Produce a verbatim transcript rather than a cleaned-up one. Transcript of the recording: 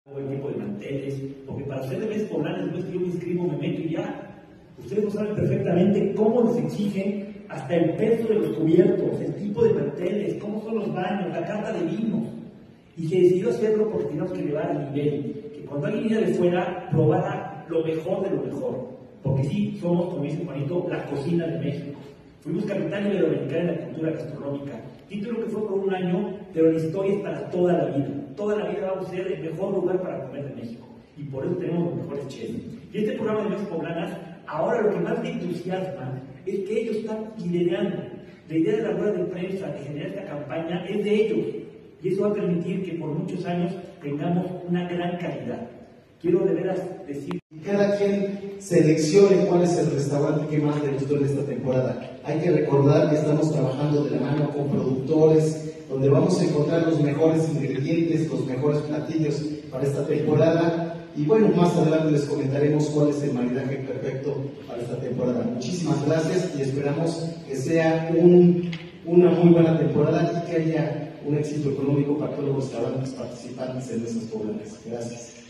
o el tipo de manteles, porque para ser de mes poblanas, después que yo me inscribo, me meto y ya. Ustedes no saben perfectamente cómo les exigen hasta el peso de los cubiertos, el tipo de manteles, cómo son los baños, la carta de vinos. Y se decidió hacerlo porque teníamos que llevar el nivel, que cuando alguien viene de fuera, probara lo mejor de lo mejor. Porque sí, somos, como dice Juanito, la cocina de México. Fuimos capital iberoamericana en la cultura gastronómica. Título que fue por un año, pero la historia es para toda la vida. Toda la vida vamos a ser el mejor lugar para comer de México. Y por eso tenemos los mejores chefs. Y este programa de Mesas Poblanas, ahora lo que más me entusiasma es que ellos están liderando. La idea de la rueda de prensa, de generar esta campaña, es de ellos. Y eso va a permitir que por muchos años tengamos una gran calidad. Quiero de veras decir... Cada quien seleccione cuál es el restaurante que más le gustó en esta temporada. Hay que recordar que estamos trabajando de la mano con productores, donde vamos a encontrar los mejores ingredientes, los mejores platillos para esta temporada. Y bueno, más adelante les comentaremos cuál es el maridaje perfecto para esta temporada. Muchísimas gracias y esperamos que sea un, una muy buena temporada y que haya un éxito económico para todos los restaurantes participantes en Mesas Poblanas. Gracias.